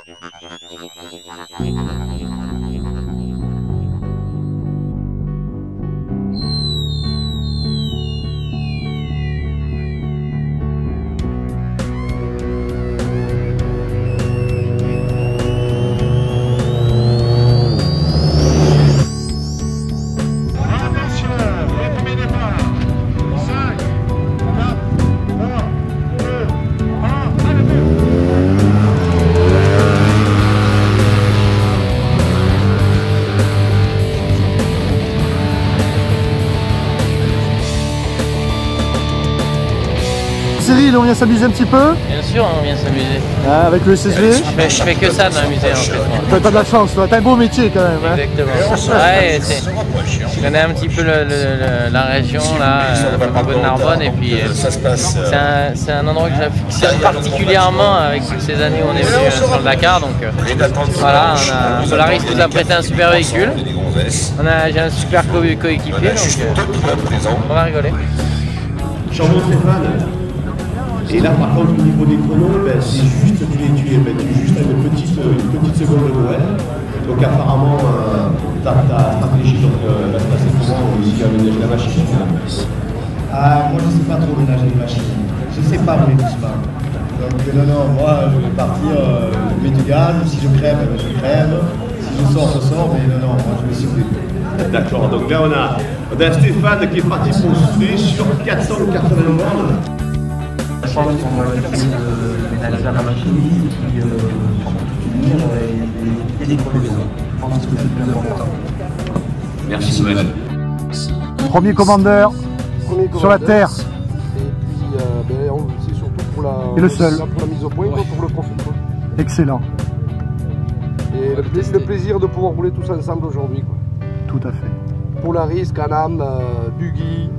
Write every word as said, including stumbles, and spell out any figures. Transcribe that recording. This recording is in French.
Cyril, on vient s'amuser un petit peu? Bien sûr, on vient s'amuser. Ah, avec le S S V? Je fais, je fais que ça dans le musée en fait. Toi, t'as de la chance, toi. T'as un beau métier quand même. Hein. Exactement. Ouais, je connais un petit peu le, le, le, la région, là, un peu de Narbonne, et puis c'est un, un endroit que j'affectionne particulièrement avec toutes ces années où on est venu sur le Dakar. Donc voilà, on a, Solaris nous a prêté un super véhicule. J'ai un super coéquipier, donc euh, on va rigoler. Chambon Stéphane. Et là par contre au niveau des chronos, ben, c'est juste tu les tues, ben, tu es juste à une petite, une petite seconde de Noël. Donc apparemment euh, ta, ta stratégie donc, euh, va se passer comment aussi à ménager la machine. Ah, moi je sais pas trop ménager la machine. Je sais pas rouler doucement. Donc non, non, moi je vais partir, euh, je mets du gaz, si je crève, je crève, si je sors, je sors, mais non, non, moi je vais siffler. D'accord, donc là on a, on a Stéphane qui est parti pour souffler sur quatre cent quatre-vingts bornes. Je pense qu'on va essayer de ménager la machine et puis tenir et décoller les autres. Je pense que c'est le plus important. Merci Noël. Premier commandeur Premier commandeur, sur la terre. Et puis euh, ben, c'est surtout pour la, et le seul. pour la mise au point, ouais. Pour le profil. Excellent. Et le, pla le plaisir de pouvoir rouler tous ensemble aujourd'hui. Tout à fait. Polaris, Can-Am, euh, Buggy,